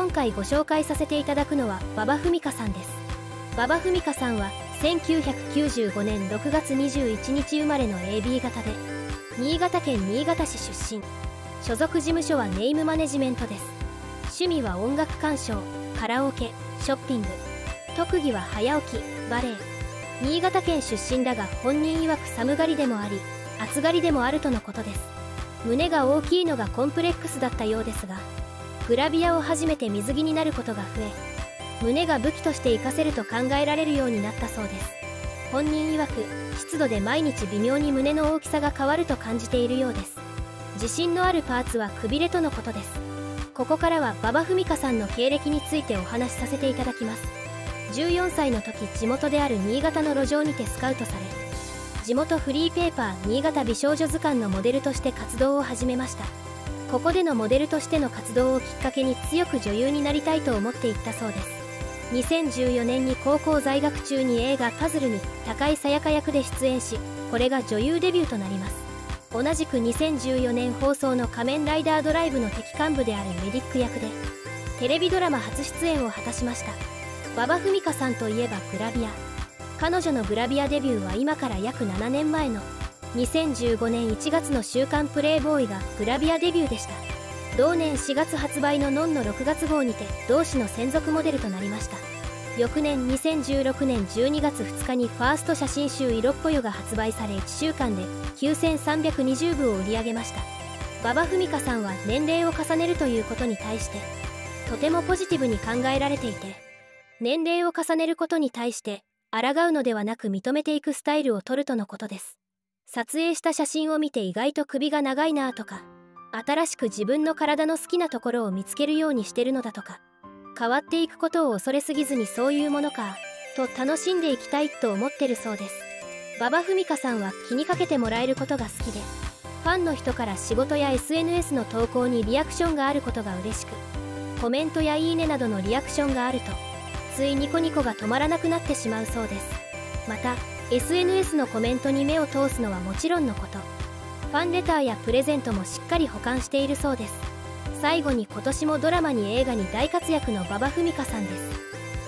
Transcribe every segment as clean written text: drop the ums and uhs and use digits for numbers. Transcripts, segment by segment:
今回ご紹介させていただくのは馬場ふみかさんです。馬場ふみかさんは1995年6月21日生まれの AB 型で、新潟県新潟市出身。所属事務所はネイムマネジメントです。趣味は音楽鑑賞、カラオケ、ショッピング。特技は早起き、バレエ。新潟県出身だが本人曰く寒がりでもあり、暑がりでもあるとのことです。胸が大きいのがコンプレックスだったようですが、グラビアを始めて水着になることが増え、胸が武器として活かせると考えられるようになったそうです。本人曰く湿度で毎日微妙に胸の大きさが変わると感じているようです。自信のあるパーツはくびれとのことです。ここからは馬場ふみかさんの経歴についてお話しさせていただきます。14歳の時、地元である新潟の路上にてスカウトされ、地元フリーペーパー新潟美少女図鑑のモデルとして活動を始めました。ここでのモデルとしての活動をきっかけに強く女優になりたいと思っていったそうです。2014年に高校在学中に映画「パズル」に高井沙耶香役で出演し、これが女優デビューとなります。同じく2014年放送の「仮面ライダードライブ」の敵幹部であるメディック役でテレビドラマ初出演を果たしました。馬場ふみかさんといえばグラビア。彼女のグラビアデビューは今から約7年前の2015年1月の週刊プレイボーイがグラビアデビューでした。同年4月発売のノンの6月号にて同誌の専属モデルとなりました。翌年2016年12月2日にファースト写真集「色っぽよ」が発売され1週間で9320部を売り上げました。馬場ふみかさんは年齢を重ねるということに対してとてもポジティブに考えられていて、年齢を重ねることに対して抗うのではなく認めていくスタイルをとるとのことです。撮影した写真を見て意外と首が長いなぁとか、新しく自分の体の好きなところを見つけるようにしてるのだとか、変わっていくことを恐れすぎずにそういうものかと楽しんでいきたいと思ってるそうです。馬場ふみかさんは気にかけてもらえることが好きで、ファンの人から仕事や SNS の投稿にリアクションがあることが嬉しく、コメントやいいねなどのリアクションがあるとついニコニコが止まらなくなってしまうそうです。また SNS のコメントに目を通すのはもちろんのこと、ファンレターやプレゼントもしっかり保管しているそうです。最後に今年もドラマに映画に大活躍の馬場ふみかさんです。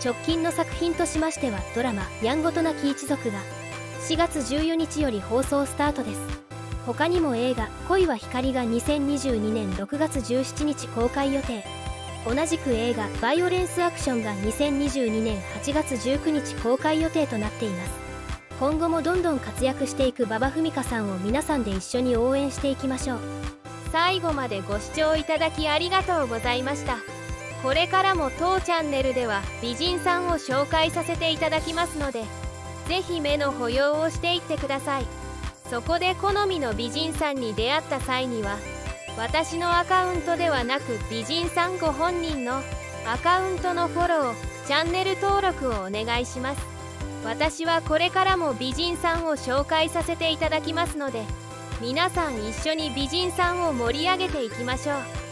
直近の作品としましてはドラマ「やんごとなき一族」が4月14日より放送スタートです。他にも映画「恋は光」が2022年6月17日公開予定。同じく映画「バイオレンスアクション」が2022年8月19日公開予定となっています。今後もどんどん活躍していく馬場ふみかさんを皆さんで一緒に応援していきましょう。 最後までご視聴いただきありがとうございました。これからも当チャンネルでは美人さんを紹介させていただきますので、ぜひ目の保養をしていってください。そこで好みの美人さんに出会った際には、私のアカウントではなく美人さんご本人のアカウントのフォロー、チャンネル登録をお願いします。私はこれからも美人さんを紹介させていただきますので、皆さん一緒に美人さんを盛り上げていきましょう。